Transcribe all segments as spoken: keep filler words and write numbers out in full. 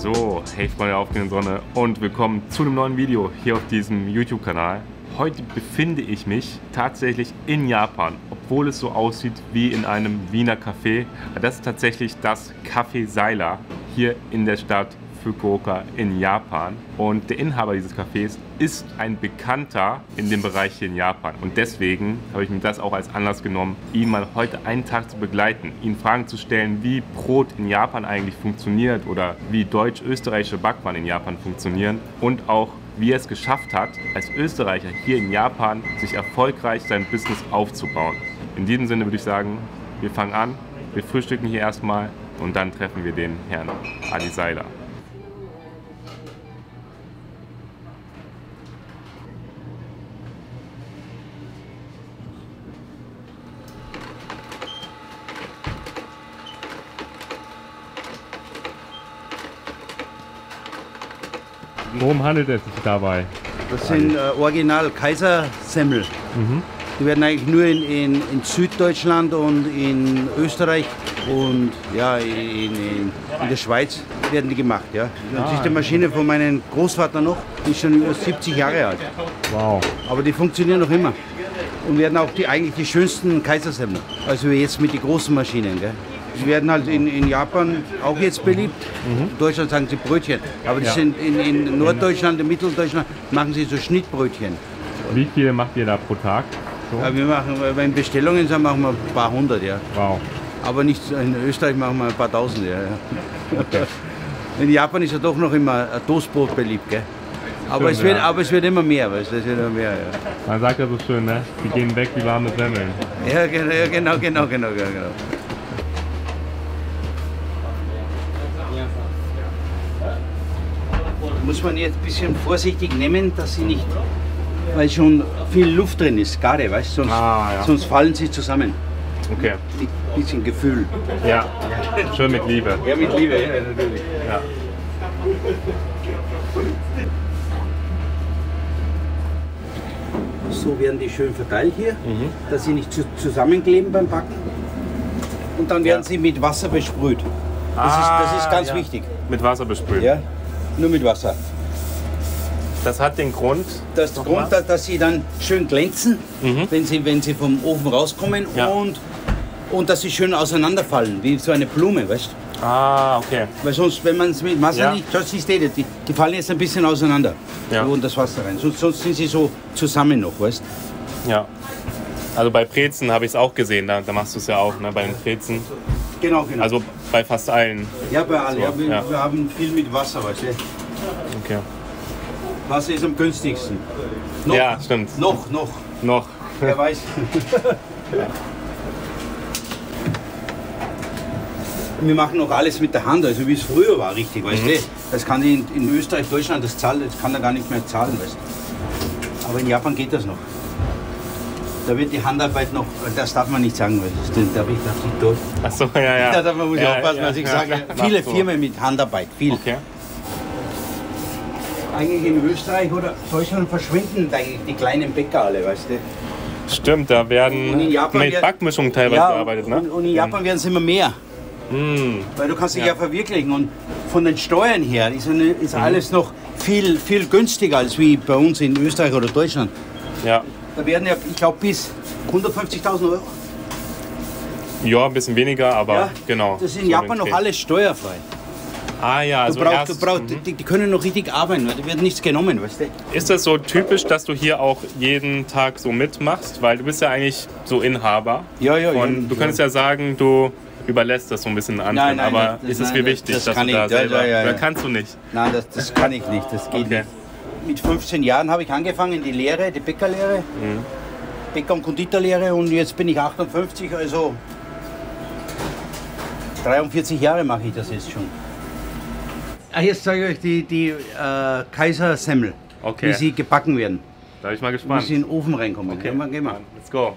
So, hey Freunde der aufgehenden Sonne und willkommen zu einem neuen Video hier auf diesem YouTube-Kanal. Heute befinde ich mich tatsächlich in Japan, obwohl es so aussieht wie in einem Wiener Café. Das ist tatsächlich das Café Seiler hier in der Stadt Fukuoka in Japan. Und der Inhaber dieses Cafés ist ein Bekannter in dem Bereich hier in Japan. Und deswegen habe ich mir das auch als Anlass genommen, ihn mal heute einen Tag zu begleiten, ihn Fragen zu stellen, wie Brot in Japan eigentlich funktioniert oder wie deutsch-österreichische Backwaren in Japan funktionieren und auch wie er es geschafft hat, als Österreicher hier in Japan sich erfolgreich sein Business aufzubauen. In diesem Sinne würde ich sagen, wir fangen an, wir frühstücken hier erstmal und dann treffen wir den Herrn Adi Seiler. Worum handelt es sich dabei? Das sind äh, original Kaisersemmel. Mhm. Die werden eigentlich nur in, in, in Süddeutschland und in Österreich und ja, in, in, in der Schweiz werden die gemacht. Ja. Das Ah, ist die Maschine von meinem Großvater noch, die ist schon über siebzig Jahre alt. Wow. Aber die funktionieren noch immer und werden auch die, eigentlich die schönsten Kaisersemmel. Also jetzt mit den großen Maschinen. Gell. Sie werden halt in, in Japan auch jetzt beliebt. Mhm. In Deutschland sagen sie Brötchen. Aber die Ja. sind in, in Norddeutschland, in Mitteldeutschland machen sie so Schnittbrötchen. Wie viele macht ihr da pro Tag? So? Ja, wir machen, wenn Bestellungen sind, machen wir ein paar hundert. Ja. Wow. Aber nicht in Österreich machen wir ein paar tausend. Ja. Okay. In Japan ist ja doch noch immer ein Toastbrot beliebt. Gell? Aber, Schön, es wird, ja. aber es wird immer mehr. Weißt du, es wird immer mehr ja. Man sagt ja so schön, ne? Die gehen weg wie warme Semmeln. Ja, genau, genau, genau, genau, genau. Muss man jetzt ein bisschen vorsichtig nehmen, dass sie nicht, weil schon viel Luft drin ist, gerade, weißt du, sonst, Ah, ja. sonst fallen sie zusammen. Okay. Ein bisschen Gefühl. Ja, schön mit Liebe. Ja, mit Liebe, ja, natürlich. Ja. So werden die schön verteilt hier, mhm. dass sie nicht zu, zusammenkleben beim Backen. Und dann werden Ja. sie mit Wasser besprüht. Das, Ah, ist, das ist ganz ja. wichtig. Mit Wasser besprüht. Ja, nur mit Wasser. Das hat den Grund, Das ist der Nochmal? Grund, dass, dass sie dann schön glänzen, Mhm. wenn, sie, wenn sie vom Ofen rauskommen Ja. und, und dass sie schön auseinanderfallen, wie so eine Blume, weißt du? Ah, okay. Weil sonst, wenn man es mit Wasser Ja. nicht, das siehst du, die, die fallen jetzt ein bisschen auseinander. Ja. Und das Wasser rein. Sonst, sonst sind sie so zusammen noch, weißt du? Ja. Also bei Brezen habe ich es auch gesehen, da, da machst du es ja auch, ne? Bei den Brezen. Genau, genau. Also bei fast allen. ja, bei allen. so, Ja, wir, ja. wir haben viel mit Wasser, weißt du? Okay. Wasser ist am günstigsten. Noch, Ja, stimmt. Noch, noch. Noch. Wer weiß. Wir machen noch alles mit der Hand, also wie es früher war, richtig, weißt Mhm. du? Das kann in, in Österreich, Deutschland, das zahlt, das kann er gar nicht mehr zahlen, weißt du? Aber in Japan geht das noch. Da wird die Handarbeit noch, das darf man nicht sagen, weil das darf ich darf nicht durch. Achso, ja, ja. Da darf man muss ja, aufpassen, ja, was ich ja, sage. ja. Viele Ach so. Firmen mit Handarbeit, viel. Okay. Eigentlich in Österreich oder Deutschland verschwinden eigentlich die kleinen Bäcker alle, weißt du? Stimmt, da Und werden in Japan mit wird- Backmischungen teilweise Ja, gearbeitet, ne? und, und in Japan werden es immer mehr. Mm. Weil du kannst dich Ja. ja, verwirklichen und von den Steuern her ist, eine, ist alles noch viel, viel günstiger als wie bei uns in Österreich oder Deutschland. Ja. Da werden ja, ich glaube, bis hundertfünfzigtausend Euro. Ja, ein bisschen weniger, aber Ja, genau. Das ist in so Japan den noch Dreh. alles steuerfrei. Ah ja, also Du brauchst, erst, du brauchst, mhm. die, die können noch richtig arbeiten, weil da wird nichts genommen, weißt du? Ist das so typisch, dass du hier auch jeden Tag so mitmachst? Weil du bist ja eigentlich so Inhaber. Ja, ja, Und ja. du könntest ja sagen, du überlässt das so ein bisschen anderen. Nein, nein, aber das- ist es nein, mir das- wichtig, das dass kann du da ich. Ja, selber... ja, ja, Oder ja. kannst du nicht? Nein, das, das kann ich nicht, das geht Okay. nicht. Mit fünfzehn Jahren habe ich angefangen, die Lehre, die Bäckerlehre, Mhm. Bäcker- und Konditorlehre und jetzt bin ich achtundfünfzig, also dreiundvierzig Jahre mache ich das jetzt schon. Ah, jetzt zeige ich euch die, die äh, Kaisersemmel, Okay. wie sie gebacken werden, Da bin ich mal wie gespannt. sie in den Ofen reinkommen. Okay, Geh mal, geh mal. let's go.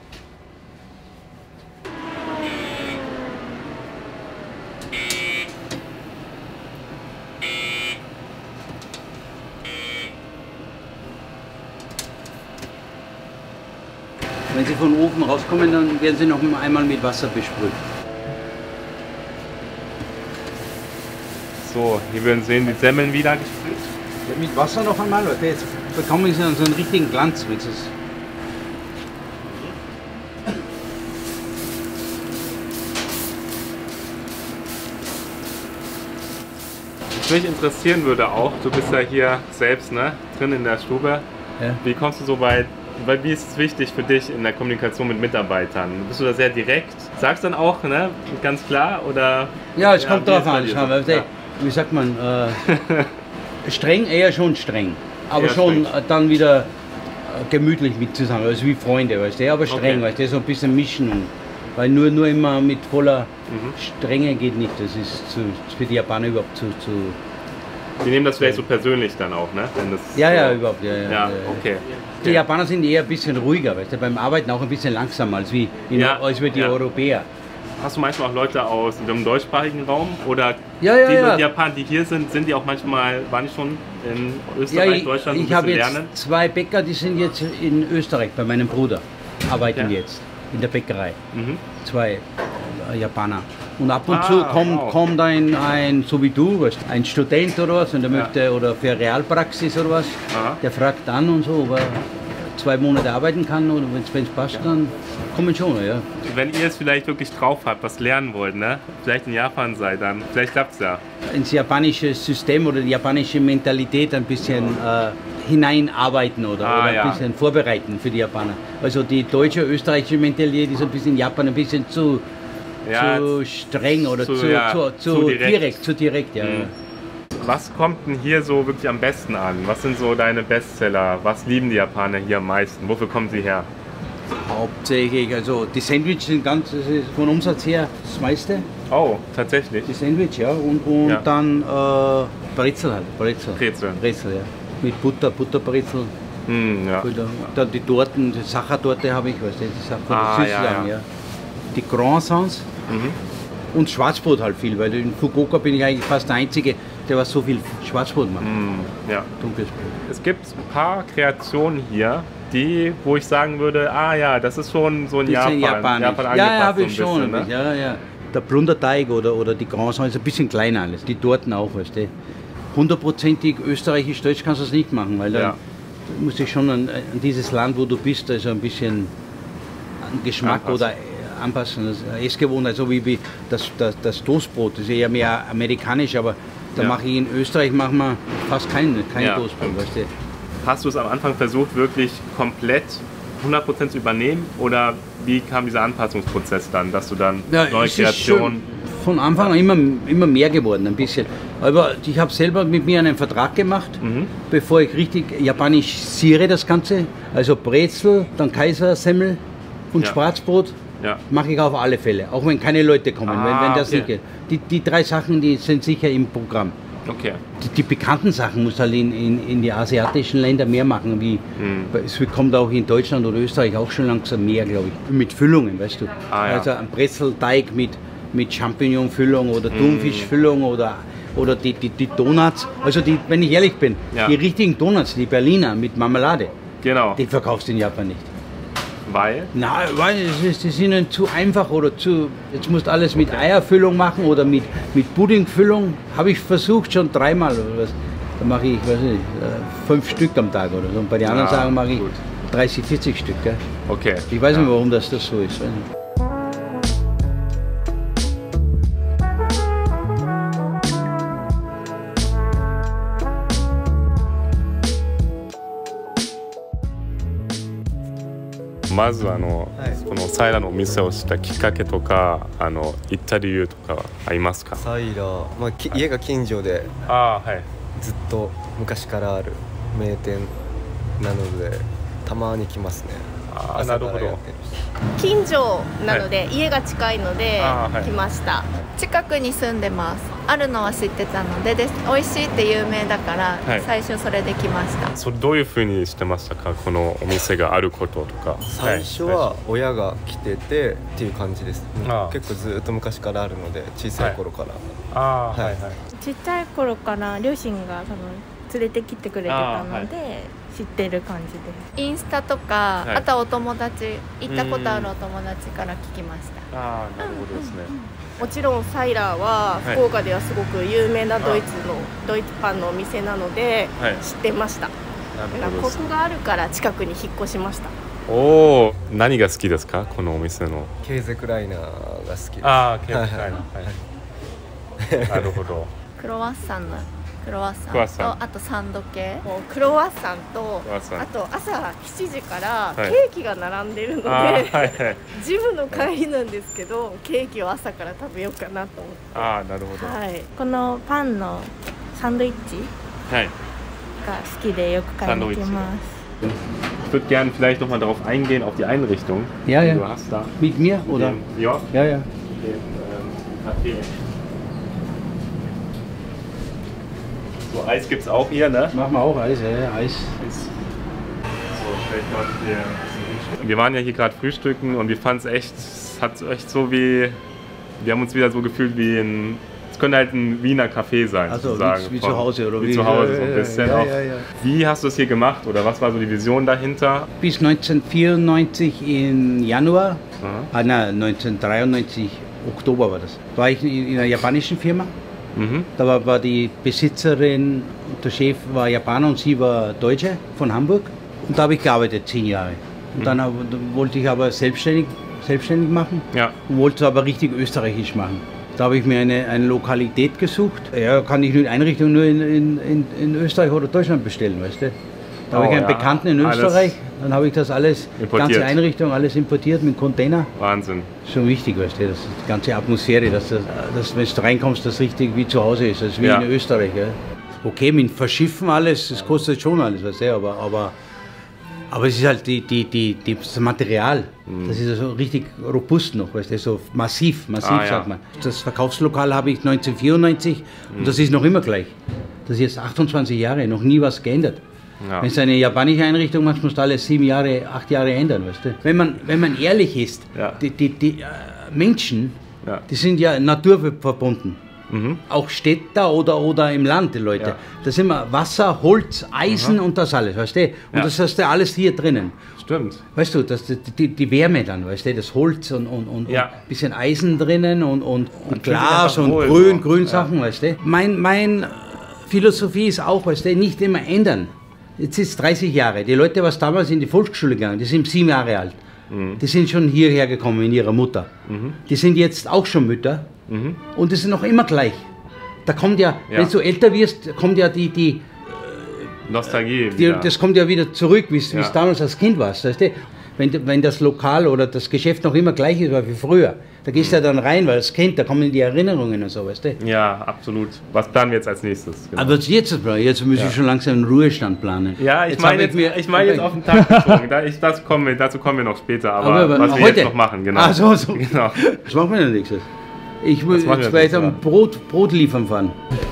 Wenn sie von Ofen rauskommen, dann werden sie noch einmal mit Wasser besprüht. So, hier werden sehen die Semmeln wieder gefüllt. Ja, mit Wasser noch einmal, Leute. Jetzt bekommen sie so einen richtigen Glanz. Wenn sie es Was mich interessieren würde auch, du bist ja hier selbst, ne, drin in der Stube. Ja. Wie kommst du so weit, weil wie ist es wichtig für dich in der Kommunikation mit Mitarbeitern? Bist du da sehr direkt? Sagst dann auch, ne, ganz klar, oder? Ja, es ja, kommt wie drauf ist bei an. dir Schau, so? ja. Ja. Wie sagt man, äh, streng, eher schon streng. Aber Eher schon streng. dann wieder äh, gemütlich mit zusammen, also wie Freunde, weißt du, aber streng, Okay. weißt du, so ein bisschen mischen. Weil nur, nur immer mit voller Mhm. Strenge geht nicht, das ist zu, für die Japaner überhaupt zu... zu Die nehmen das vielleicht so persönlich dann auch, ne? Wenn das ja, so, ja, überhaupt, ja. ja, Ja, ja. okay. Die Japaner sind eher ein bisschen ruhiger, weißt du, beim Arbeiten auch ein bisschen langsamer als, wie in, Ja, als wir die ja. Europäer. Hast du manchmal auch Leute aus dem deutschsprachigen Raum? Oder Ja, ja, die ja. Japaner, die hier sind, sind die auch manchmal, waren die schon in Ja, Österreich, ich, Deutschland, ich ein habe bisschen jetzt lernen? zwei Bäcker, die sind jetzt in Österreich bei meinem Bruder, arbeiten Ja. jetzt in der Bäckerei. Mhm. Zwei äh, Japaner. Und ab und Ah, zu kommt, wow. kommt ein, ein, so wie du, weißt, ein Student oder was, und der Ja. möchte, oder für Realpraxis oder was, Aha. der fragt dann und so, ob er zwei Monate arbeiten kann oder wenn es passt, dann kommen schon, ja. Wenn ihr es vielleicht wirklich drauf habt, was lernen wollt, ne? Vielleicht in Japan seid, dann vielleicht klappt es ja. Ins japanische System oder die japanische Mentalität ein bisschen äh, hineinarbeiten oder, Ah, oder ein ja. bisschen vorbereiten für die Japaner. Also die deutsche, österreichische Mentalität ist ein bisschen in Japan ein bisschen zu, Ja, zu streng oder zu- zu, ja, zu, zu, zu direkt. direkt. zu direkt, ja. Mhm. Was kommt denn hier so wirklich am besten an? Was sind so deine Bestseller? Was lieben die Japaner hier am meisten? Wofür kommen sie her? Hauptsächlich, also die Sandwich sind ganz, das ist von Umsatz her das meiste, Oh, tatsächlich. die Sandwich, ja, und, und Ja. dann äh, Brezel halt, Brezel. Brezel. Brezel, ja. Mit Butter, Butterbrezel. Hm, ja. Oder dann die Torten, die Sachertorte habe ich, weißt du, die Sachen Ah, süß ja, sagen, ja. ja. Die Croissants Mhm. und Schwarzbrot halt viel, weil in Fukuoka bin ich eigentlich fast der Einzige, der was so viel Schwarzbrot macht. Hm, ja. Dunkles Brot. Es gibt ein paar Kreationen hier, die, wo ich sagen würde, ah ja, das ist schon so ein Die Japan, sind japanisch. Japan Ja, angepasst ja, habe ich so ein schon. bisschen, ne? Ja, ja. Der Plunderteig oder, oder die Croissants ist ein bisschen kleiner alles. Die Torten auch, weißt du. Hundertprozentig österreichisch-deutsch kannst du es nicht machen, weil Ja. dann musst du schon an, an dieses Land, wo du bist, also ein bisschen an Geschmack Anpassen. oder äh, anpassen, das Essgewohnheit, so wie, wie das, das, das Toastbrot, das ist eher mehr amerikanisch, aber da Ja. mache ich in Österreich machen wir fast kein, kein Ja. Toastbrot, weißt du. Hast du es am Anfang versucht, wirklich komplett hundert Prozent zu übernehmen? Oder wie kam dieser Anpassungsprozess dann, dass du dann neue es ist Kreationen... schon von Anfang an immer, immer mehr geworden, ein bisschen. Aber ich habe selber mit mir einen Vertrag gemacht, Mhm. bevor ich richtig japanisiere das Ganze. Also Brezel, dann Kaisersemmel und Ja. Schwarzbrot Ja. mache ich auf alle Fälle, auch wenn keine Leute kommen, Ah, wenn, wenn das okay. nicht geht. Die, die drei Sachen, die sind sicher im Programm. Okay. Die, die bekannten Sachen muss halt in, in, in die asiatischen Länder mehr machen, wie Mhm. es kommt auch in Deutschland oder Österreich auch schon langsam mehr, glaube ich. Mit Füllungen, weißt du. Ah, ja. Also ein Brezelteig mit, mit Champignonfüllung oder Mhm. Thunfischfüllung oder, oder die, die, die Donuts. Also die, wenn ich ehrlich bin, Ja. die richtigen Donuts, die Berliner mit Marmelade, Genau. die verkaufst du in Japan nicht. Weil? Na, weil es ist, die sind ihnen zu einfach oder zu. Jetzt musst du alles mit Eierfüllung machen oder mit, mit Puddingfüllung. Habe ich versucht schon dreimal oder was. Da mache ich, weiß nicht, äh, fünf Stück am Tag oder so. Und bei den anderen Ah, Sachen mache ich gut. dreißig, vierzig Stück. Gell? Okay. Ich weiß ja. nicht, warum das, das so ist. Weiß nicht. まずあの、 はいこのサイラのお店をしたきっかけとかあの行った理由とかはありますか？ サイラー、まあ、き家が近所でああはい。 ずっと昔からある名店なのでたまに来ますね。 ああなるほど。 朝からやってるし近所なので、家が近いのであーはい来ました。近くに住んでます。あるのは知ってたので、で美味しいって有名だから、 はい最初それで来ました。 それどういうふうにしてましたか？このお店があることとか。 最初は親が来ててっていう感じです。 あー結構ずっと昔からあるので小さい頃から、 ああはいはいはい。 ちっちゃい頃から両親が多分連れてきてくれてたので、知ってる感じです。 インスタとか、 はいあとはお友達、行ったことあるお友達から聞きました。 ああなるほどですね。 もちろんサイラーは福岡ではすごく有名なドイツのドイツパンのお店なので知ってました。だからここがあるから近くに引っ越しました。 おお、何が好きですかこのお店の？ ケーゼクライナーが好きです。 ああ、ケーゼクライナー。はい。なるほど。 クロワッサンのクロワッサンとクロワッサンあとサンド系。 もうクロワッサンとクロワッサンあと朝しちじからはいケーキが並んでるので、 あーはいはい。 ジムの帰りなんですけどケーキを朝から食べようかなと思って。 ああ、なるほど。 はい。 このパンのサンドイッチはい。 が好きでよく買いに行きます。 Ich würde gerne vielleicht noch mal darauf eingehen, auf die Einrichtung, Ja, die ja. du hast da. Mit mir, oder? Dem, ja, Ja, ja. dem ähm, Café. So, Eis gibt es auch hier, ne? Machen wir auch Eis, ja, Eis. Eis. So, vielleicht mal hier. Wir waren ja hier gerade frühstücken und wir fanden es echt, es hat echt so wie, wir haben uns wieder so gefühlt wie ein, es könnte halt ein Wiener Café sein, Also sozusagen. wie, wie Von- zu Hause, oder wie wie? zu Hause, Ja, so ein ja, bisschen ja, auch. ja, ja. Wie hast du es hier gemacht oder was war so die Vision dahinter? Bis neunzehnhundertvierundneunzig im Januar, Aha. ah, nein, neunzehnhundertdreiundneunzig Oktober war das, war ich in, in einer japanischen Firma. Mhm. Da war, war die Besitzerin, der Chef war Japaner und sie war Deutsche von Hamburg. Und da habe ich gearbeitet, zehn Jahre. Und dann, hab, dann wollte ich aber selbstständig, selbstständig machen Ja. und wollte es aber richtig österreichisch machen. Da habe ich mir eine, eine Lokalität gesucht. Ja, kann ich nur Einrichtungen nur in, in, in, in Österreich oder Deutschland bestellen, weißt du? Da habe Oh, ich einen ja. Bekannten in Alles Österreich, dann habe ich das alles, die importiert. ganze Einrichtung, alles importiert mit Container. Wahnsinn. Schon wichtig, weißt du, das, die ganze Atmosphäre, dass, das, dass wenn du reinkommst, das richtig wie zu Hause ist, das ist wie Ja. in Österreich. Ja. Okay, mit Verschiffen alles, das kostet schon alles, weißt du, aber, aber, aber es ist halt die, die, die, die, das Material, das ist so richtig robust noch, weißt du, so massiv, massiv Ah, ja. sagt man. Das Verkaufslokal habe ich neunzehnhundertvierundneunzig und das ist noch immer gleich. Das ist jetzt achtundzwanzig Jahre, noch nie was geändert. Ja. Wenn du eine japanische Einrichtung machst, musst du alle sieben Jahre, acht Jahre ändern, weißt du. Wenn man, wenn man ehrlich ist, Ja. die, die, die äh, Menschen, Ja. die sind ja naturverbunden. Mhm. Auch Städter oder, oder im Land, die Leute. Ja. Da sind wir Wasser, Holz, Eisen und das alles, weißt du. Und Ja. das hast du alles hier drinnen. Stimmt. Weißt du, das, die, die, die Wärme dann, weißt du, das Holz und, und, und, Ja. und ein bisschen Eisen drinnen und, und, und fühlt sich Glas einfach und wohl, Grün, so. Grün Ja. Sachen, weißt du. Mein, mein äh, Philosophie ist auch, weißt du, nicht immer ändern. Jetzt ist dreißig Jahre. Die Leute, was damals in die Volksschule gegangen, die sind sieben Jahre alt. Mhm. Die sind schon hierher gekommen in ihrer Mutter. Mhm. Die sind jetzt auch schon Mütter Mhm. und das ist noch immer gleich. Da kommt ja, Ja. wenn du älter wirst, kommt ja die, die, Nostalgie. die wieder. das kommt ja wieder zurück, wie es Ja. damals als Kind warst. Weißt du? Wenn, wenn das Lokal oder das Geschäft noch immer gleich ist wie früher, da gehst du ja dann rein, weil als Kind, da kommen die Erinnerungen und so, weißt du. Ja, absolut. Was planen wir jetzt als nächstes? Genau. Aber jetzt, jetzt müssen wir schon langsam einen Ruhestand planen. ja, ich Jetzt meine habe jetzt, mir- ich meine jetzt auf den Tag bezogen. Da, ich, das kommen wir, dazu kommen wir noch später, aber, Aber- aber was wir heute? jetzt noch machen, genau. Ach so, so. Genau. Das machen wir ja nächstes. Ich will Was machen wir jetzt als weiter nächstes? Brot, Brot liefern fahren.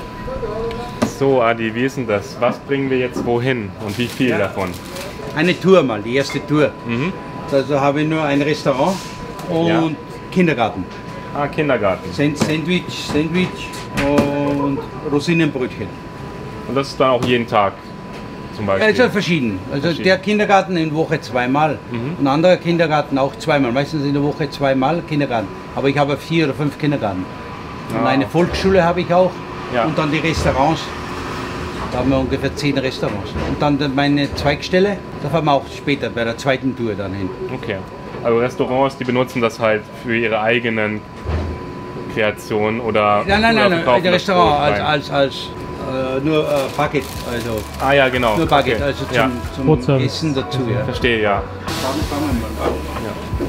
So, Adi, wie ist denn das? Was bringen wir jetzt wohin und wie viel davon? Eine Tour mal, die erste Tour. Mhm. Also habe ich nur ein Restaurant und Ja. Kindergarten. Ah, Kindergarten. Sand- Sandwich, Sandwich und Rosinenbrötchen. Und das ist dann auch jeden Tag zum Beispiel? Also verschieden. Also Verschieden. der Kindergarten in der Woche zweimal. Mhm. Ein anderer Kindergarten auch zweimal. Meistens in der Woche zweimal Kindergarten. Aber ich habe vier oder fünf Kindergarten. Und Ah. eine Volksschule habe ich auch. Ja. Und dann die Restaurants. Da haben wir ungefähr zehn Restaurants. Und dann meine Zweigstelle, da fahren wir auch später bei der zweiten Tour dann hin. Okay. Also Restaurants, die benutzen das halt für ihre eigenen Kreationen oder. Nein, nein, oder nein, nein verkaufen der das Restaurant Brot als, rein? als, als äh, nur äh, Bucket, also Ah ja, genau. nur Bucket, Okay. also zum, Ja. zum Brotservice. Essen dazu. Ja. Verstehe, ja. Fangen fangen wir mal an. ja.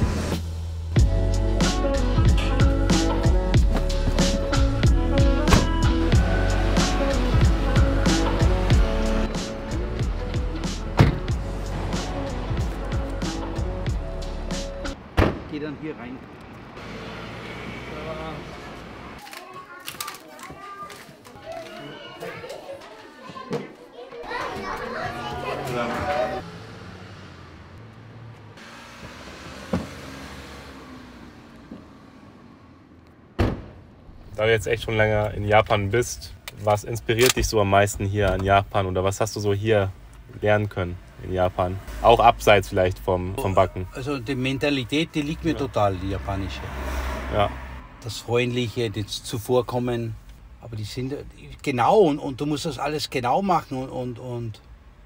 Geh dann hier rein. Da du jetzt echt schon länger in Japan bist, was inspiriert dich so am meisten hier in Japan oder was hast du so hier lernen können in Japan? Auch abseits vielleicht vom, vom Backen. Also die Mentalität, die liegt mir total, die japanische. Ja. das Freundliche, das Zuvorkommen. Aber die sind genau und, und du musst das alles genau machen und, und, und,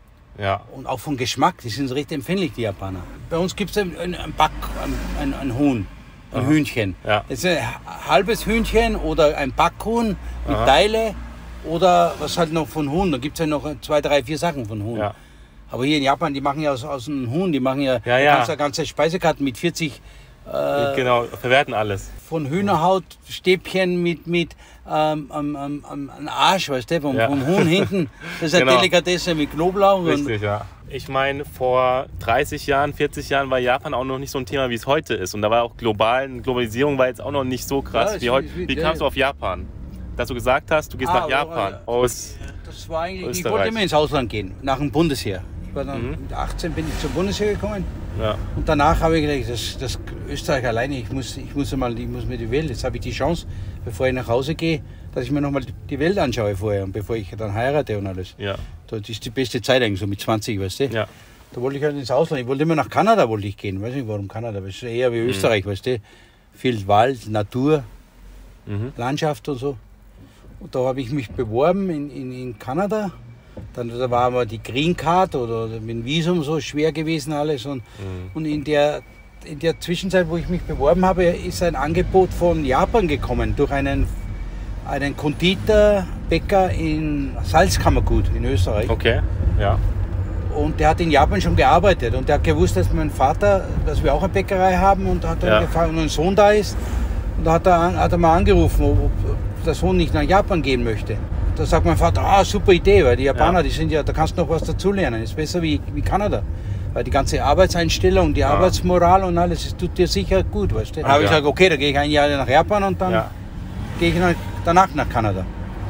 ja. und auch vom Geschmack, die sind recht empfindlich, die Japaner. Bei uns gibt es ein, ein, ein Back, ein, ein, ein Huhn, ein Aha. Hühnchen. Ja. Das ist ein halbes Hühnchen oder ein Backhuhn mit Aha. Teile oder was halt noch von Huhn. Da gibt es ja noch zwei, drei, vier Sachen von Huhn. Ja. Aber hier in Japan, die machen ja aus, aus einem Huhn, die machen ja, ja, ja. ganze, ganze Speisekarten mit vierzig. Äh, genau, verwerten alles. Von Hühnerhaut, Stäbchen mit, mit ähm, ähm, ähm, ähm, Arsch, weißt du, vom, ja. vom Huhn hinten. Das ist eine genau. Delikatesse mit Knoblauch. Richtig, und ja. Ich meine, vor dreißig Jahren, vierzig Jahren war Japan auch noch nicht so ein Thema, wie es heute ist. Und da war auch global, Globalisierung war jetzt auch noch nicht so krass ja, wie heute. Wie kamst ja. du auf Japan? Dass du gesagt hast, du gehst ah, nach Japan äh, aus Das war eigentlich, ich wollte immer ins Ausland gehen, nach dem Bundesheer. Ich war dann, mhm. mit achtzehn bin ich zum Bundesheer gekommen. Ja. Und danach habe ich gedacht, das, das Österreich alleine, ich muss, ich muss mal, ich muss mir die Welt, jetzt habe ich die Chance, bevor ich nach Hause gehe, dass ich mir noch mal die Welt anschaue vorher und bevor ich dann heirate und alles. Ja. Das ist die beste Zeit eigentlich, so mit zwanzig, weißt du. Ja. Da wollte ich halt ins Ausland, ich wollte immer nach Kanada wollte ich gehen, weiß nicht warum Kanada, aber es ist eher wie Österreich, mhm. weißt du. Viel Wald, Natur, mhm. Landschaft und so. Und da habe ich mich beworben in, in, in Kanada. Dann da war aber die Green Card oder mit dem Visum so schwer gewesen alles. Und, mhm. und in, der, in der Zwischenzeit, wo ich mich beworben habe, ist ein Angebot von Japan gekommen durch einen, einen Konditor-Bäcker in Salzkammergut in Österreich. Okay, ja. Und der hat in Japan schon gearbeitet und der hat gewusst, dass mein Vater, dass wir auch eine Bäckerei haben und hat dann ja. gefragt, und ein Sohn da ist. Und da hat er, hat er mal angerufen, ob, ob der Sohn nicht nach Japan gehen möchte. Da sagt mein Vater, ah, super Idee, weil die Japaner, ja. die sind ja, da kannst du noch was dazulernen. Ist besser wie, wie Kanada. Weil die ganze Arbeitseinstellung, die ja. Arbeitsmoral und alles, das tut dir sicher gut, weißt du. Da habe ich gesagt, okay, da gehe ich ein Jahr nach Japan und dann ja. gehe ich nach, danach nach Kanada.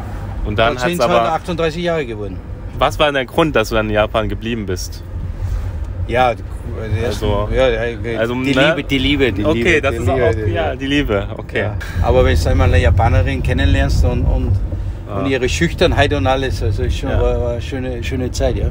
Und dann sind es halt achtunddreißig Jahre geworden. Was war denn der Grund, dass du dann in Japan geblieben bist? Ja, also, ja, also die, ne? Liebe, die Liebe, die okay, Liebe. Okay, das die ist Liebe, auch, die, ja, die Liebe, okay. Ja. Aber wenn du einmal eine Japanerin kennenlernst und, und, ah. und ihre Schüchternheit und alles, also ist schon ja. war, war eine schöne, schöne Zeit, ja.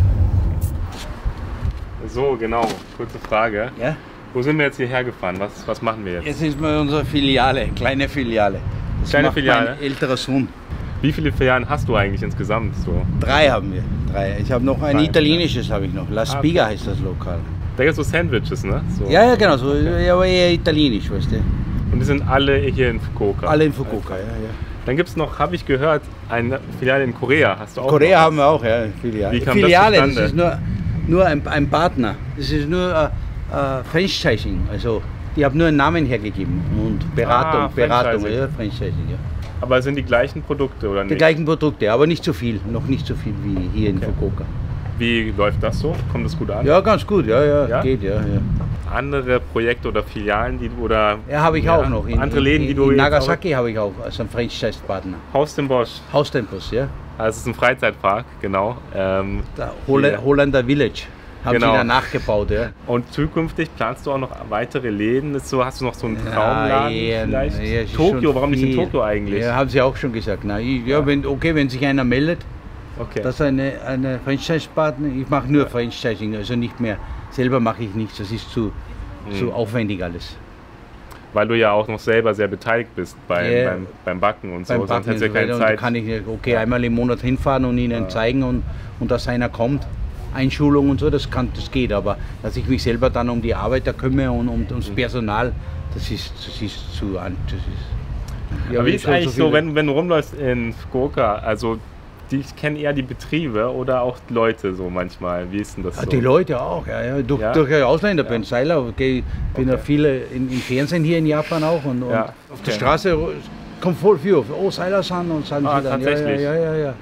So, genau, kurze Frage. Ja? Wo sind wir jetzt hierher gefahren? Was, was machen wir jetzt? Jetzt ist mal unsere Filiale, kleine Filiale. Das kleine macht Filiale? Mein älterer Sohn. Wie viele Filialen hast du eigentlich insgesamt? So? Drei haben wir. Drei. Ich habe noch ein Drei, italienisches, habe ich noch. La Spiga ah, okay. heißt das Lokal. Da gibt es so Sandwiches, ne? So. Ja, ja, genau, so, okay. aber eher italienisch, weißt du. Und die sind alle hier in Fukuoka? Alle in Fukuoka, also. ja, ja. Dann gibt es noch, habe ich gehört, eine Filiale in Korea. Hast du auch Korea noch? haben wir auch, ja, Filiale. Wie kam Filiale, das, das ist nur, nur ein, ein Partner. Das ist nur uh, uh, Franchising, also die haben nur einen Namen hergegeben und Beratung, ah, Beratung, Franchising. Ja, Franchising, ja. Aber es sind die gleichen Produkte, oder nicht? Die gleichen Produkte, aber nicht so viel, noch nicht so viel wie hier in okay. Fukuoka. Wie läuft das so? Kommt das gut an? Ja, ganz gut, ja, ja, ja? geht, ja, ja. Andere Projekte oder Filialen, die du, oder... Ja, habe ich ja, auch noch. In, andere Läden, in, die du... In Nagasaki habe ich auch als ein Franchise-Partner. Haus den Bosch. Haus den Bosch, ja. Also es ist ein Freizeitpark, genau. Ähm, Der Hol Holländer Village. Haben genau. sie da nachgebaut, ja. Und zukünftig planst du auch noch weitere Läden? Ist so, hast du noch so einen Traumladen ja, vielleicht? Ja, Tokio, warum nicht in Tokio eigentlich? Ja, haben sie auch schon gesagt. Na, ich, ja, ja. Wenn, okay, wenn sich einer meldet, okay. dass eine, eine Franchise-Partner, ich mache nur ja. Franchising, also nicht mehr, selber mache ich nichts, das ist zu, hm. zu aufwendig alles. Weil du ja auch noch selber sehr beteiligt bist beim, ja. beim, beim Backen und beim so, Backen sonst hättest du ja keine und Zeit. Da kann ich, okay, ja. einmal im Monat hinfahren und ihnen ja. zeigen und, und dass einer kommt. Einschulung und so, das, kann, das geht, aber dass ich mich selber dann um die Arbeiter kümmere und um, ums Personal, das ist, das ist zu an. Das ist, ja, aber wie ist eigentlich so, so wenn, wenn du rumläufst in Fukuoka, also die kennen eher die Betriebe oder auch die Leute so manchmal, wie ist denn das ja, so? Die Leute auch, ja, ja. Durch, ja? durch Ausländer, ja. bin Seiler, okay, bin ja okay. viele in, im Fernsehen hier in Japan auch und, und ja. okay. auf der Straße kommt voll viel, oh Seiler-san und sagen ah, sie dann, tatsächlich? ja, ja, ja, ja.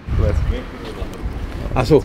Achso,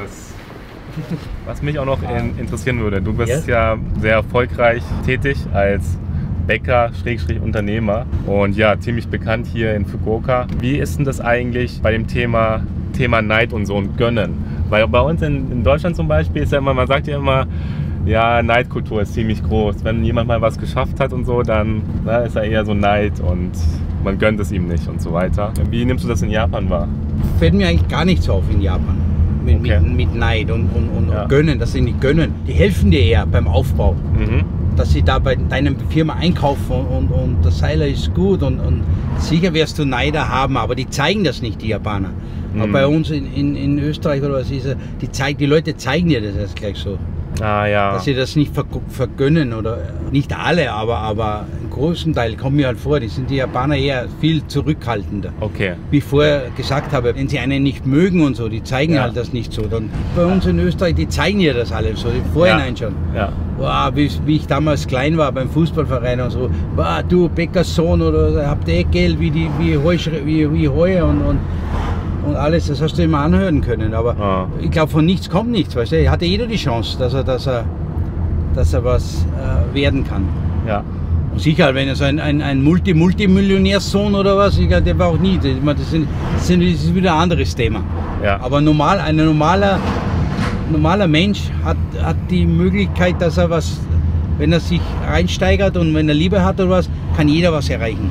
was mich auch noch in, interessieren würde, du bist yes. ja sehr erfolgreich tätig als Bäcker, Schrägstrich Unternehmer und ja, ziemlich bekannt hier in Fukuoka. Wie ist denn das eigentlich bei dem Thema, Thema Neid und so und Gönnen? Weil bei uns in, in Deutschland zum Beispiel ist ja immer, man sagt ja immer, ja, Neidkultur ist ziemlich groß. Wenn jemand mal was geschafft hat und so, dann na, ist er eher so Neid und man gönnt es ihm nicht und so weiter. Wie nimmst du das in Japan wahr? Fällt mir eigentlich gar nichts auf in Japan. Mit, okay. mit, mit Neid und, und, und ja. Gönnen, dass sie nicht gönnen. Die helfen dir eher beim Aufbau. Mhm. dass sie da bei deiner Firma einkaufen und, und, und der Seiler ist gut und, und sicher wirst du Neider haben, aber die zeigen das nicht, die Japaner. Mhm. Aber bei uns in, in, in Österreich oder was ist, die, zeig, die Leute zeigen dir das erst gleich so. Ah, ja. Dass sie das nicht vergönnen oder nicht alle, aber, aber im großen Teil kommt mir halt vor, die sind die Japaner eher viel zurückhaltender. Okay. Wie ich vorher gesagt habe, wenn sie einen nicht mögen und so, die zeigen ja. halt das nicht so. Dann bei uns in Österreich, die zeigen ja das alles so, im Vorhinein ja. schon. Ja. Wow, wie, wie ich damals klein war beim Fußballverein und so, wow, du Bäckerssohn oder habt ihr eh Geld wie die wie Heu, wie, wie Heu und, und und alles, das hast du immer anhören können, aber ah. ich glaube, von nichts kommt nichts, weißt du, hatte jeder die Chance, dass er, dass er, dass er was äh, werden kann. Ja. Und sicher, wenn er so ein, ein, ein Multi, Multimillionärssohn oder was, ich glaube, der war auch nie, das, das, sind, das, sind, das ist wieder ein anderes Thema. Ja. Aber normal, ein normaler, normaler Mensch hat, hat die Möglichkeit, dass er was, wenn er sich reinsteigert und wenn er Liebe hat oder was, kann jeder was erreichen.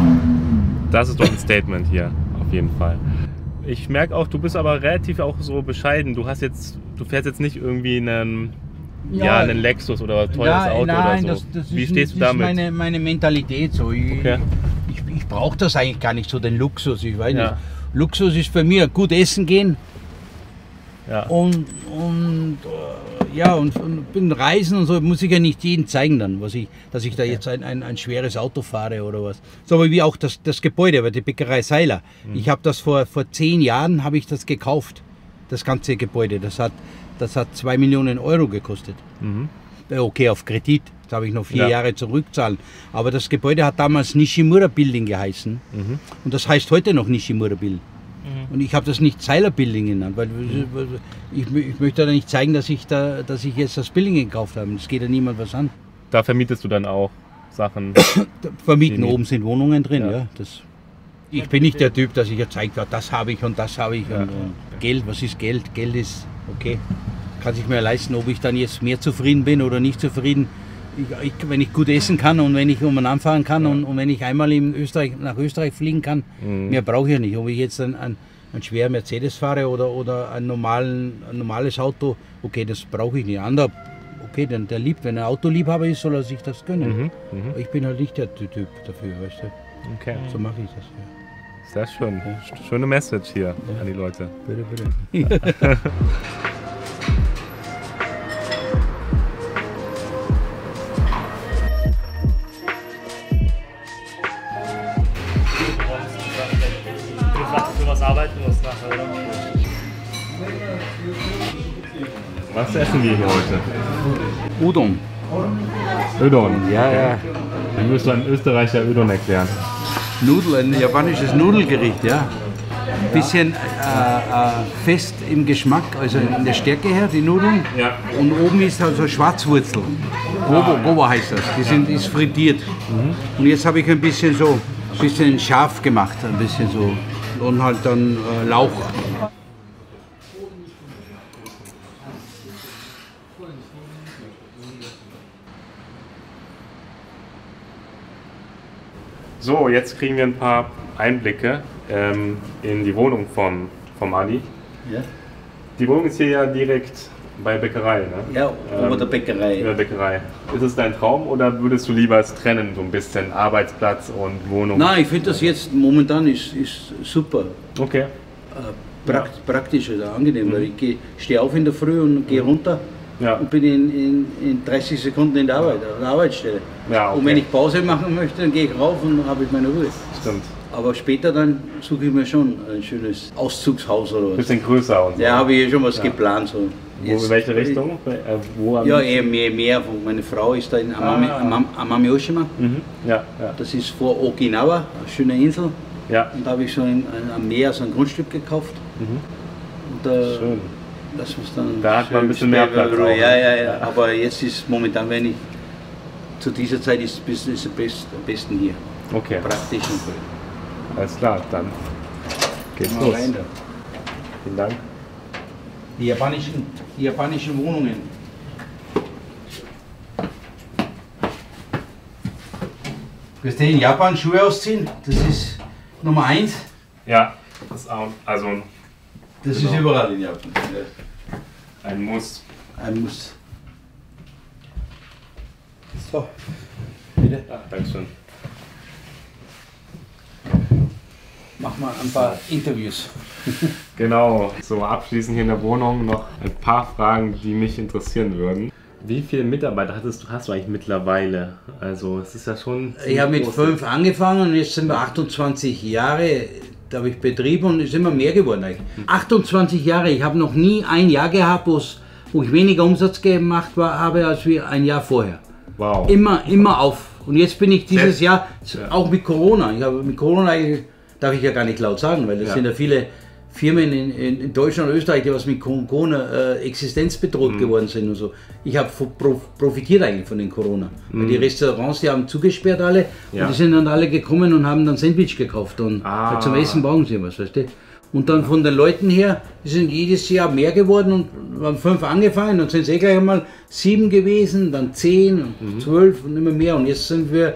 Das ist doch ein Statement hier, auf jeden Fall. Ich merke auch, du bist aber relativ auch so bescheiden. Du hast jetzt, du fährst jetzt nicht irgendwie einen, ja, ja einen Lexus oder ein teures ja, Auto nein, oder so. Das, das Wie ist, stehst das du damit? Das ist meine, meine Mentalität so. Ich, okay. ich, ich brauche das eigentlich gar nicht so, den Luxus. Ich weiß ja. nicht. Luxus ist für mich gut essen gehen ja. und, und ja und, und bin reisen und so, muss ich ja nicht jedem zeigen dann, was ich, dass ich da jetzt ein, ein, ein schweres Auto fahre oder was. So wie auch das, das Gebäude, die Bäckerei Seiler. Mhm. Ich habe das vor, vor zehn Jahren habe ich das gekauft, das ganze Gebäude. Das hat, das hat zwei Millionen Euro gekostet. Mhm. Okay, auf Kredit. Das habe ich noch vier ja. Jahre zurückzahlen. Aber das Gebäude hat damals Nishimura Building geheißen. Mhm. Und das heißt heute noch Nishimura Building. Und ich habe das nicht Seiler Building genannt, weil ich, ich möchte da nicht zeigen, dass ich, da, dass ich jetzt das Building gekauft habe. Das geht ja niemand was an. Da vermietest du dann auch Sachen? Vermieten, oben sind Wohnungen drin, ja. ja das, ich bin nicht der Typ, dass ich ja zeige, das habe ich und das habe ich. Ja. Und, und Geld, was ist Geld? Geld ist okay. Kann sich mir leisten, ob ich dann jetzt mehr zufrieden bin oder nicht zufrieden. Ich, ich, wenn ich gut essen kann und wenn ich umeinander fahren kann ja. und, und wenn ich einmal in Österreich, nach Österreich fliegen kann, mhm. mehr brauche ich ja nicht. Ob ich jetzt ein, ein, ein schwerer Mercedes fahre oder, oder ein, normalen, ein normales Auto, okay, das brauche ich nicht. Anderer, okay, denn der liebt, wenn er Autoliebhaber ist, soll er sich das gönnen. Mhm. Mhm. Ich bin halt nicht der Typ dafür, weißt du. Okay. So mache ich das. Ja. Sehr schön. Ja. Schöne Message hier ja. an die Leute. Bitte, bitte. Arbeiten muss nachher, oder? Was essen wir hier heute? Udon. Udon, ja, ja. Dann müsst du einen Österreicher Udon erklären. Nudel, ein japanisches Nudelgericht, ja. Ein bisschen äh, äh, fest im Geschmack, also in der Stärke her, die Nudeln. Ja. Und oben ist also Schwarzwurzel. Gobo, Gobo heißt das. Die sind, ist frittiert. Mhm. Und jetzt habe ich ein bisschen so, ein bisschen scharf gemacht, ein bisschen so. Und halt dann äh, Lauch. So, jetzt kriegen wir ein paar Einblicke ähm, in die Wohnung vom, vom Adi. Ja. Die Wohnung ist hier ja direkt bei Bäckerei, ne? Ja, über ähm, der Bäckerei. Über der Bäckerei. Ist es dein Traum oder würdest du lieber es trennen, so ein bisschen Arbeitsplatz und Wohnung? Nein, ich finde das jetzt momentan ist, ist super. Okay. Äh, prakt, ja. Praktisch oder angenehm, mhm. weil ich stehe auf in der Früh und gehe runter ja. und bin in, in, in dreißig Sekunden in der Arbeit, auf der Arbeitsstelle. Ja, okay. Und wenn ich Pause machen möchte, dann gehe ich rauf und habe ich meine Ruhe. Stimmt. Aber später dann suche ich mir schon ein schönes Auszugshaus oder was. Bisschen größer und so. Ja, habe ich schon was ja. geplant. So. Wo, in welche Richtung? Äh, wo ja, eher mehr, mehr. Meine Frau ist da in Amami, ah. Amami, Amami Oshima. Mhm. Ja, ja. Das ist vor Okinawa, eine schöne Insel. Ja. Und da habe ich so ein, am Meer so ein Grundstück gekauft. Mhm. Und da, schön. Das muss dann da hat man ein bisschen mehr Platz. Ja, ja, ja, ja. Aber jetzt ist momentan, wenn ich zu dieser Zeit ist es am besten hier. Okay. Praktisch und so. Alles klar, dann geht's los. Rein, vielen Dank. Die japanischen, die japanischen Wohnungen. Wirst du in Japan Schuhe ausziehen? Das ist Nummer eins. Ja, das ist auch, also. Das genau. ist überall in Japan. Ein Muss. Ein Muss. So, bitte. Ah, Dankeschön. Mach mal ein paar Interviews. Genau, so abschließend hier in der Wohnung noch ein paar Fragen, die mich interessieren würden. Wie viele Mitarbeiter hattest du, hast du eigentlich mittlerweile? Also es ist ja schon... Ich habe mit fünf angefangen und jetzt sind wir achtundzwanzig Jahre, da habe ich Betrieb und es ist immer mehr geworden eigentlich. achtundzwanzig Jahre, ich habe noch nie ein Jahr gehabt, wo ich weniger Umsatz gemacht habe als wie ein Jahr vorher. Wow. Immer, immer auf. Und jetzt bin ich dieses Jahr, Ja. auch mit Corona, ich habe mit Corona eigentlich, darf ich ja gar nicht laut sagen, weil es Ja. sind ja viele Firmen in, in, in Deutschland und Österreich, die was mit Corona äh, existenzbedroht Mhm. geworden sind und so. Ich habe pro, profitiert eigentlich von den Corona. Mhm. Weil die Restaurants, die haben zugesperrt alle Ja. und die sind dann alle gekommen und haben dann Sandwich gekauft und Ah. weil zum Essen brauchen sie was, weißt du. Und dann von den Leuten her, die sind jedes Jahr mehr geworden und wir haben fünf angefangen, dann sind es eh gleich einmal sieben gewesen, dann zehn, Mhm. zwölf und immer mehr und jetzt sind wir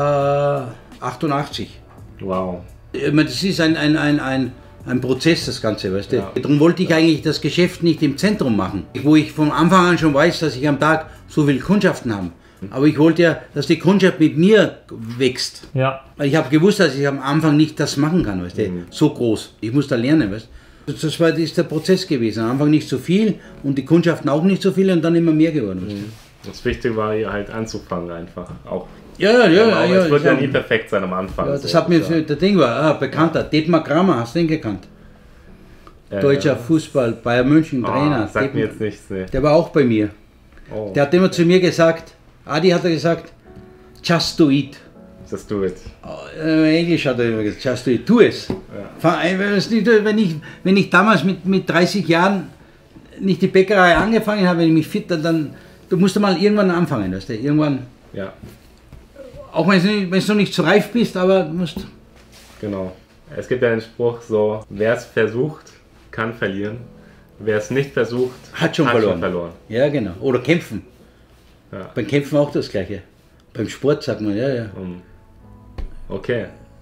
äh, achtundachtzig. Wow. Ich meine, das ist ein, ein, ein, ein, ein Prozess, das Ganze, weißt du. Ja. Darum wollte ich eigentlich das Geschäft nicht im Zentrum machen, wo ich von Anfang an schon weiß, dass ich am Tag so viele Kundschaften habe. Aber ich wollte ja, dass die Kundschaft mit mir wächst. Ja. Ich habe gewusst, dass ich am Anfang nicht das machen kann, weißt du, Mhm. so groß. Ich muss da lernen, weißt du. Das war das ist der Prozess gewesen. Am Anfang nicht so viel und die Kundschaften auch nicht so viel und dann immer mehr geworden. Weißt du. Das Wichtige war hier halt anzufangen einfach. Auch. Ja, ja, ja. Aber ja, es wird ja ja. nie perfekt sein am Anfang. Ja, das so, hat mir ja. der Ding war, ah, bekannter, Dietmar Kramer, hast du den gekannt? Ja, Deutscher ja. Fußball, Bayern München, Trainer. Ah, sagt mir Dietmar- jetzt nichts. Ne. Der war auch bei mir. Oh, Der hat immer zu mir gesagt, Adi hat er gesagt, just do it. just do it. Äh, Englisch hat er immer gesagt, just do it, tu es. Fang ein, wenn es nicht- Wenn ich, wenn ich damals mit, mit dreißig Jahren nicht die Bäckerei angefangen habe, wenn ich mich fit, dann, dann du musst mal irgendwann anfangen, weißt du, irgendwann, Ja, auch wenn du nicht- wenn du noch nicht so reif bist, aber du musst, genau. Es gibt ja den Spruch so, wer es versucht, kann verlieren. Wer es nicht versucht, Hat schon hat verloren. schon verloren. ja genau, oder kämpfen. Ja. Beim Kämpfen auch das Gleiche. Beim Sport sagt man, ja, ja. Um, okay.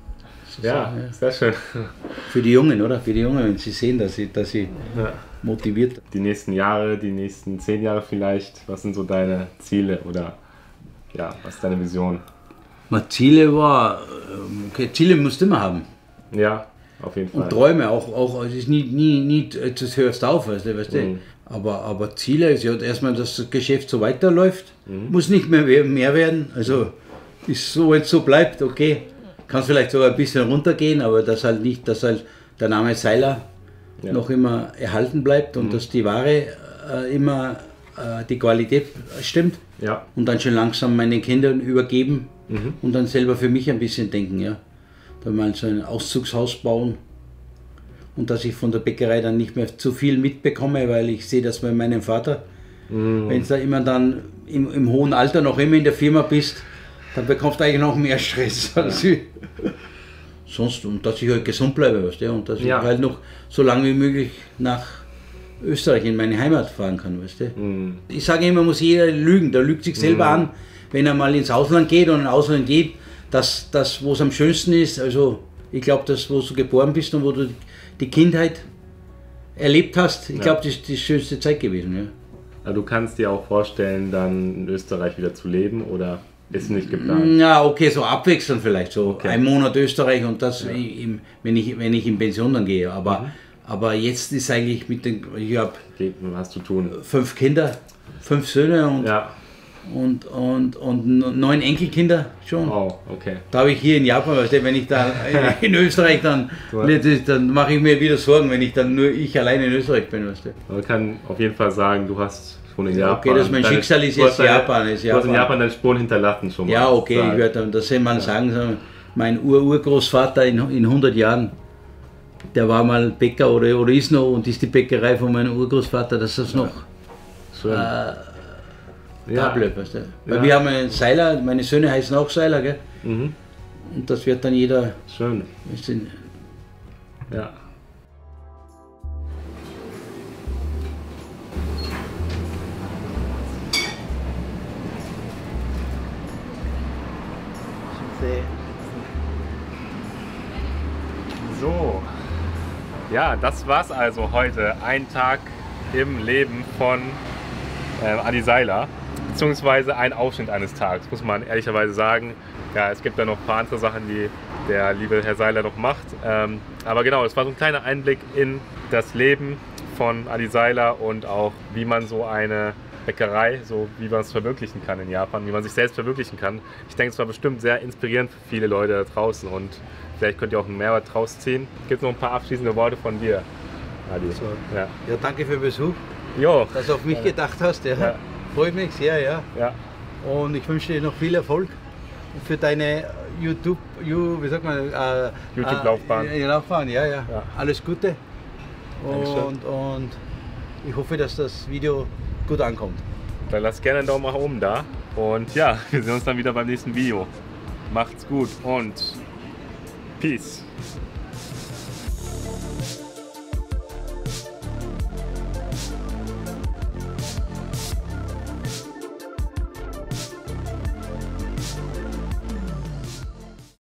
Ja, sehr schön. Für die Jungen, oder? Für die Jungen, wenn sie sehen, dass sie, dass sie Ja. motiviert. Die nächsten Jahre, die nächsten zehn Jahre vielleicht, was sind so deine Ziele oder ja, was ist deine Vision? Mein Ziele war, ähm, okay, Ziele musst du immer haben. Ja, auf jeden Fall. Und Träume, auch, auch es ist nie, nie, nie, das hörst auf, weißt du, weißt du. Mhm. Aber, aber Ziele ist ja erstmal, dass das Geschäft so weiterläuft, muss nicht mehr, we- mehr werden. Also ist so, wenn es so bleibt, okay, kann es vielleicht sogar ein bisschen runtergehen, aber dass halt nicht, dass halt der Name Seiler Ja. noch immer erhalten bleibt und dass die Ware äh, immer äh, die Qualität stimmt. Ja, Und dann schon langsam meinen Kindern übergeben Mhm. und dann selber für mich ein bisschen denken, ja. Dann mal so ein Auszugshaus bauen und dass ich von der Bäckerei dann nicht mehr zu viel mitbekomme, weil ich sehe das bei meinem Vater. Mhm. Wenn du da immer dann im, im hohen Alter noch immer in der Firma bist, dann bekommst du eigentlich noch mehr Stress als ich. Sonst, und dass ich halt gesund bleibe, weißt du, und dass Ja. ich halt noch so lange wie möglich nach Österreich in meine Heimat fahren kann, weißt du. Mhm. Ich sage immer, muss jeder lügen. Der lügt sich selber an, wenn er mal ins Ausland geht und ins Ausland geht, dass das, wo es am schönsten ist, also ich glaube, das, wo du geboren bist und wo du die Kindheit erlebt hast, ich Ja. glaube, das ist die schönste Zeit gewesen. Ja. Also du kannst dir auch vorstellen, dann in Österreich wieder zu leben oder ist nicht geplant? Ja, okay, so abwechselnd vielleicht, so Okay. ein Monat Österreich und das, im, wenn, ich, wenn ich in Pension dann gehe. Aber, Mhm. aber jetzt ist eigentlich mit den, ich habe Geht, was zu tun? fünf Kinder, fünf Söhne und, Ja, und, und, und neun Enkelkinder schon. oh, okay. Da habe ich hier in Japan, weißt du, wenn ich da in Österreich dann, Du- dann mache ich mir wieder Sorgen, wenn ich dann nur ich alleine in Österreich bin, weißt du. Man kann auf jeden Fall sagen, du hast schon in Ja, Japan. okay, das mein deine- Schicksal ist du hast jetzt deine- Japan, ist Du hast in Japan. Japan deine Spuren hinterlassen schon mal. Ja, okay, ich sozusagen. werde das soll man sagen, so, mein Ur-Urgroßvater in, in hundert Jahren, der war mal Bäcker oder, oder ist noch und ist die Bäckerei von meinem Urgroßvater, dass das noch Schön. äh, ja. da bleibt, weißt du. Weil Ja. wir haben einen Seiler, meine Söhne heißen auch Seiler, gell? Mhm. Und das wird dann jeder, Schön. weißt du, Ja. So. Ja, das war's also heute. Ein Tag im Leben von äh, Adi Seiler. beziehungsweise ein Ausschnitt eines Tages, muss man ehrlicherweise sagen. Ja, es gibt da noch ein paar andere Sachen, die der liebe Herr Seiler noch macht. Ähm, aber genau, das war so ein kleiner Einblick in das Leben von Adi Seiler und auch, wie man so eine Bäckerei, so wie man es verwirklichen kann in Japan, wie man sich selbst verwirklichen kann. Ich denke, es war bestimmt sehr inspirierend für viele Leute da draußen und vielleicht könnt ihr auch einen Mehrwert draus ziehen. Gibt es noch ein paar abschließende Worte von dir, Adi? So. Ja. Ja, danke für den Besuch, Jo. dass du auf mich gedacht hast. Ja. Ja. Freut mich sehr, ja. Ja. Und ich wünsche dir noch viel Erfolg für deine YouTube, you, wie sagt man, äh, YouTube-Laufbahn. Äh, Laufbahn, ja, ja, Ja. Alles Gute. Dankeschön. Und, und ich hoffe, dass das Video gut ankommt. Dann lasst gerne einen Daumen nach oben da. Und ja, wir sehen uns dann wieder beim nächsten Video. Macht's gut und Peace.